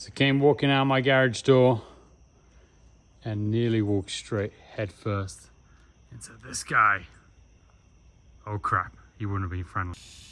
So came walking out my garage door and nearly walked straight head first into this guy. Oh crap, he wouldn't have been friendly.